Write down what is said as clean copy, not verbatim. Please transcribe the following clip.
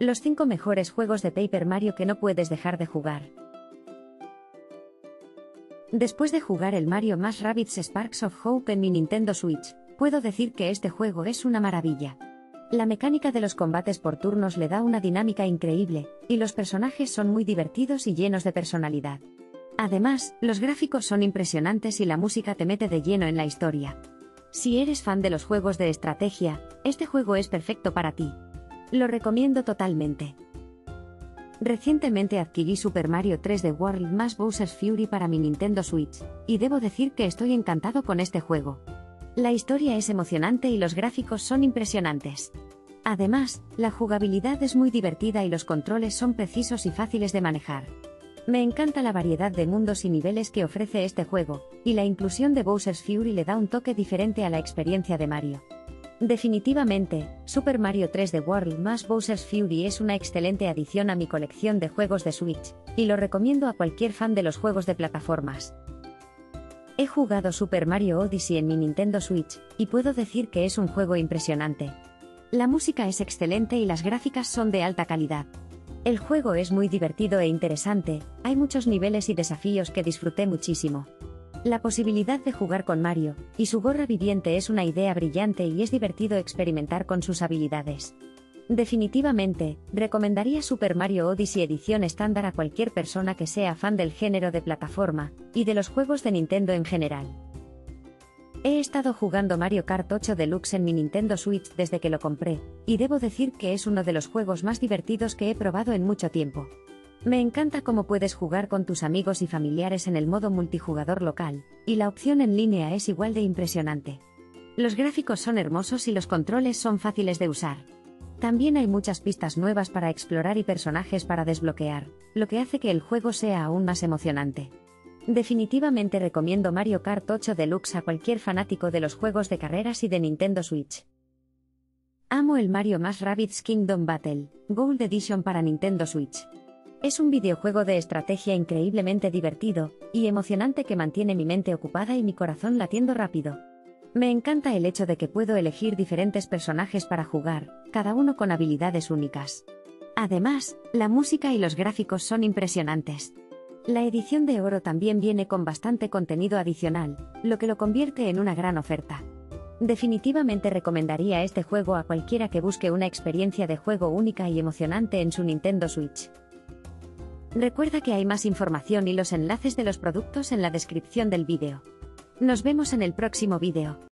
Los 5 mejores juegos de Paper Mario que no puedes dejar de jugar. Después de jugar el Mario + Rabbids Sparks of Hope en mi Nintendo Switch, puedo decir que este juego es una maravilla. La mecánica de los combates por turnos le da una dinámica increíble, y los personajes son muy divertidos y llenos de personalidad. Además, los gráficos son impresionantes y la música te mete de lleno en la historia. Si eres fan de los juegos de estrategia, este juego es perfecto para ti. Lo recomiendo totalmente. Recientemente adquirí Super Mario 3D World + Bowser's Fury para mi Nintendo Switch, y debo decir que estoy encantado con este juego. La historia es emocionante y los gráficos son impresionantes. Además, la jugabilidad es muy divertida y los controles son precisos y fáciles de manejar. Me encanta la variedad de mundos y niveles que ofrece este juego, y la inclusión de Bowser's Fury le da un toque diferente a la experiencia de Mario. Definitivamente, Super Mario 3D World + Bowser's Fury es una excelente adición a mi colección de juegos de Switch, y lo recomiendo a cualquier fan de los juegos de plataformas. He jugado Super Mario Odyssey en mi Nintendo Switch, y puedo decir que es un juego impresionante. La música es excelente y las gráficas son de alta calidad. El juego es muy divertido e interesante, hay muchos niveles y desafíos que disfruté muchísimo. La posibilidad de jugar con Mario y su gorra viviente es una idea brillante y es divertido experimentar con sus habilidades. Definitivamente, recomendaría Super Mario Odyssey edición estándar a cualquier persona que sea fan del género de plataforma y de los juegos de Nintendo en general. He estado jugando Mario Kart 8 Deluxe en mi Nintendo Switch desde que lo compré, y debo decir que es uno de los juegos más divertidos que he probado en mucho tiempo. Me encanta cómo puedes jugar con tus amigos y familiares en el modo multijugador local, y la opción en línea es igual de impresionante. Los gráficos son hermosos y los controles son fáciles de usar. También hay muchas pistas nuevas para explorar y personajes para desbloquear, lo que hace que el juego sea aún más emocionante. Definitivamente recomiendo Mario Kart 8 Deluxe a cualquier fanático de los juegos de carreras y de Nintendo Switch. Amo el Mario + Rabbids Kingdom Battle Gold Edition para Nintendo Switch. Es un videojuego de estrategia increíblemente divertido y emocionante que mantiene mi mente ocupada y mi corazón latiendo rápido. Me encanta el hecho de que puedo elegir diferentes personajes para jugar, cada uno con habilidades únicas. Además, la música y los gráficos son impresionantes. La edición de oro también viene con bastante contenido adicional, lo que lo convierte en una gran oferta. Definitivamente recomendaría este juego a cualquiera que busque una experiencia de juego única y emocionante en su Nintendo Switch. Recuerda que hay más información y los enlaces de los productos en la descripción del vídeo. Nos vemos en el próximo vídeo.